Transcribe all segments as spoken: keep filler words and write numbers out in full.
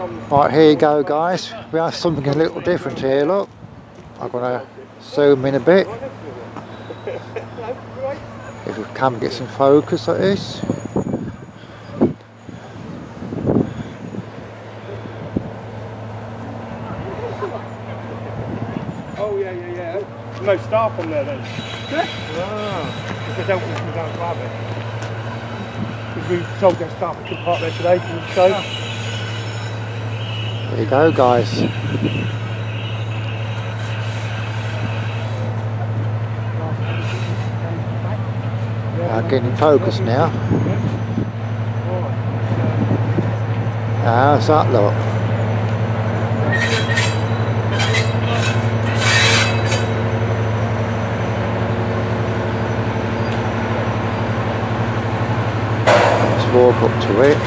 Right, here you go guys, we have something a little different here, look. I'm going to zoom in a bit. If we can get some focus at this. Oh yeah, yeah, yeah. There's no staff on there then? Yeah. Ah, because they don't want to go and grab it. Because we told their staff to park there today for the show. There you go guys. Now getting in focus now. How's that look? Let's walk up to it.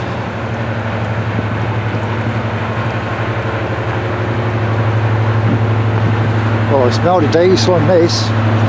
Oh, I smell the diesel on this.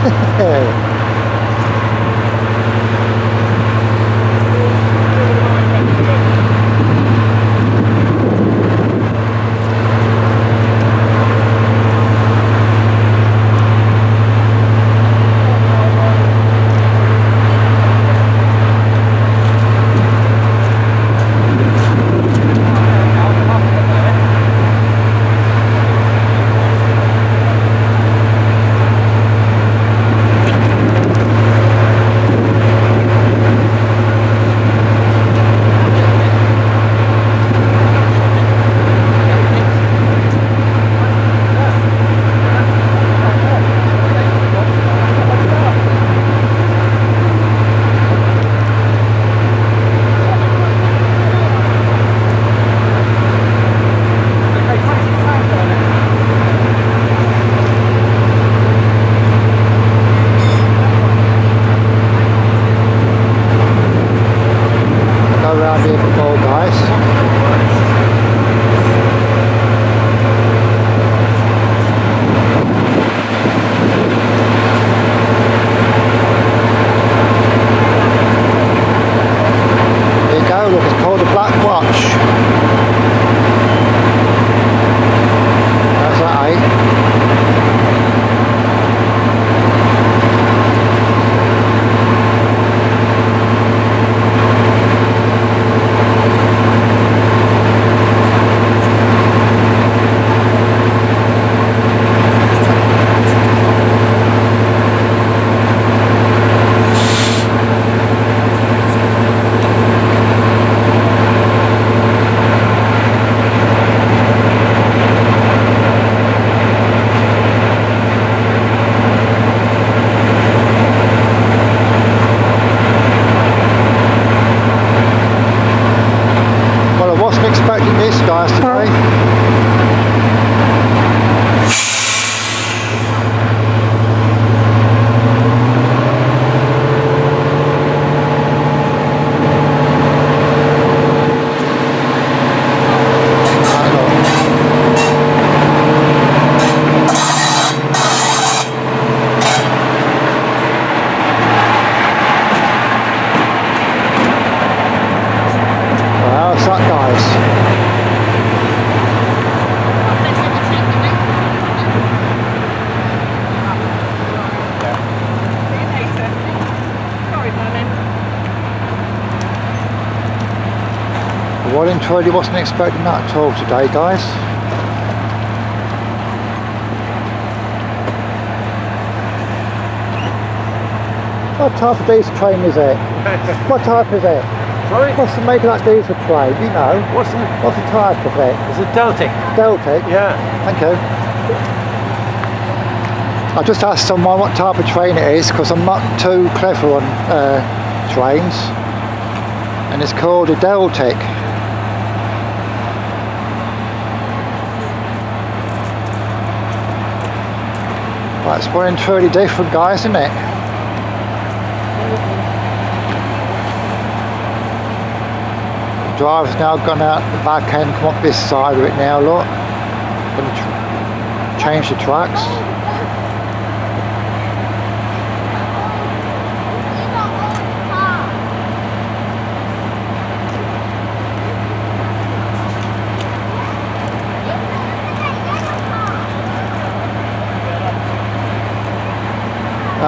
Well, I really wasn't expecting that at all today, guys. What type of diesel train is it? What type is it? Sorry? What's the make of that diesel train? Do you know? What's the, What's the type of it? It's a Deltic. Deltic? Yeah. Thank you. I just asked someone what type of train it is because I'm not too clever on uh, trains. And it's called a Deltic. That's well and truly different, guys, isn't it? The driver's now gone out the back end, come up this side of it now, look. Going to change the tracks.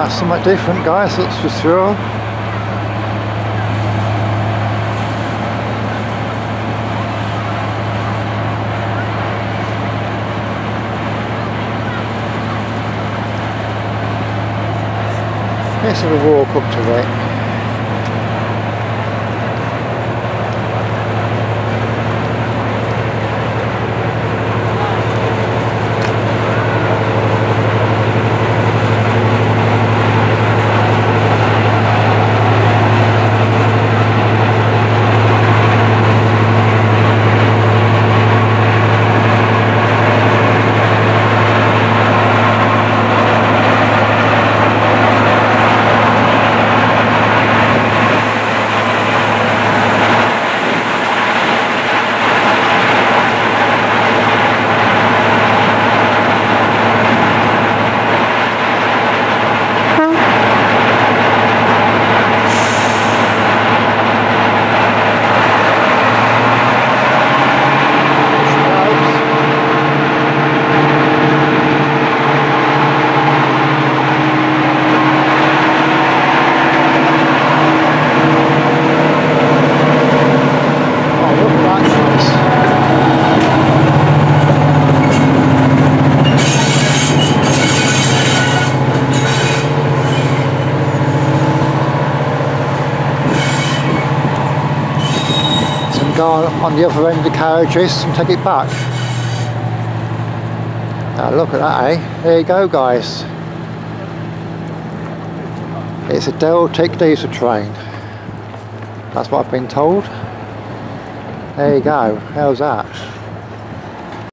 That's something different, guys, that's for sure. Let's have a walk up to it. Go on the other end of the carriages and take it back. Now look at that, eh? There you go, guys. It's a Deltic diesel train. That's what I've been told. There you go. How's that?